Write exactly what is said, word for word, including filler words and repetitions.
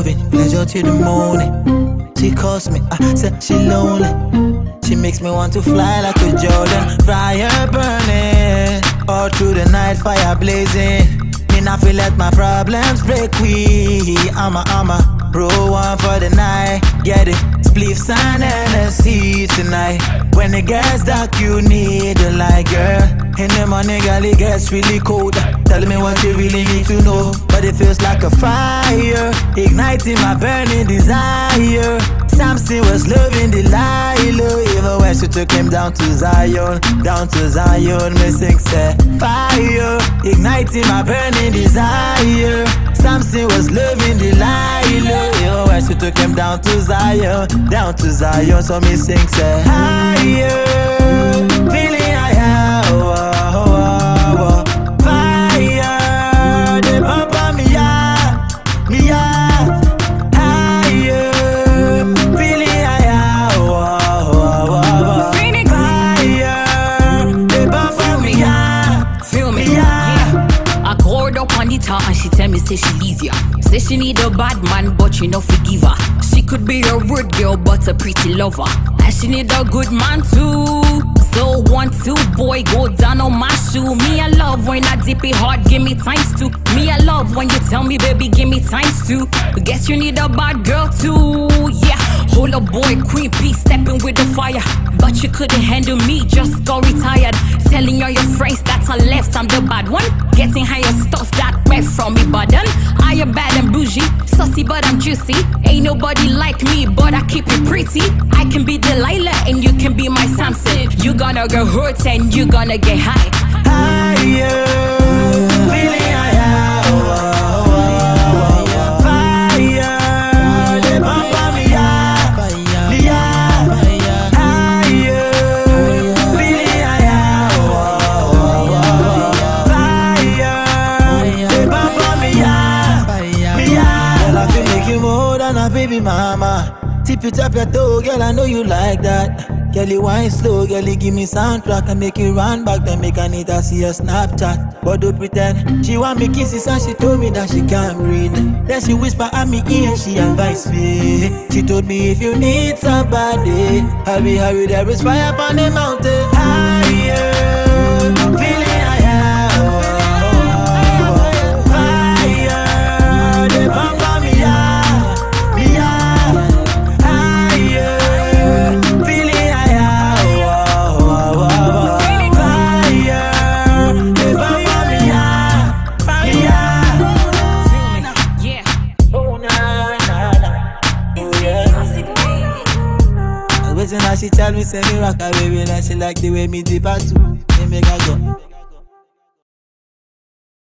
loving, pleasure to the morning. She calls me, I said she lonely. She makes me want to fly like a Jordan. Fire burning, all through the night, fire blazing. Me not feel let my problems break we. I'm a, I'm a roll one for the night. Get it, spliffs and Hennessy tonight. When it gets dark, you need a light, girl. In the morning, girl, it gets really cold. Tell me what you really need to know. But it feels like a fire, igniting my burning desire. Samson was loving Delilah, even when she took him down to Zion. Down to Zion, me sing say fire, igniting my burning desire. Samson was loving Delilah, even when she took him down to Zion. Down to Zion, so me sing say higher, feeling higher, oh, oh, oh, oh. Fire, they bump on me, yeah, me, yeah. And she tell me say she leave ya. Say she need a bad man but you no forgive her. She could be a rude girl but a pretty lover. And she need a good man too. So one, two, boy, go down on my shoe. Me I love when I dip it hard, give me times two. Me I love when you tell me baby give me times two. But guess you need a bad girl too, yeah. Hold a boy, queen bee, stepping with the fire. But you couldn't handle me, just go retired. Telling all your friends that I left, I'm the bad one. Getting higher stuff that went from me, but then I am bad and bougie, saucy but I'm juicy. Ain't nobody like me, but I keep it pretty. I can be Delilah and you can be my Samson. You gonna get hurt and you gonna get high. Higher, feeling higher, oh, oh, oh, oh. Fire, they bump on me, yeah, me, yeah. Higher, feeling higher, oh, oh, oh, oh. Fire, they bump on me, yeah, me, yeah. Girl, I feel make you more than a baby mama. Tip it up your toe, girl, I know you like that. Girl, you wine slow, girl, you give me soundtrack and make you run back, then make Anita see a Snapchat. But don't pretend, she want me kisses and she told me that she can't breathe. Then she whisper at me ear, she advised me. She told me if you need somebody, hurry, hurry, there is fire upon the mountain. Higher, feeling higher, oh, oh, oh. Fire, they bump on me, yeah, me, yeah. Now she tell me say me rock her baby, and she like the way me dip her too. Me make her go.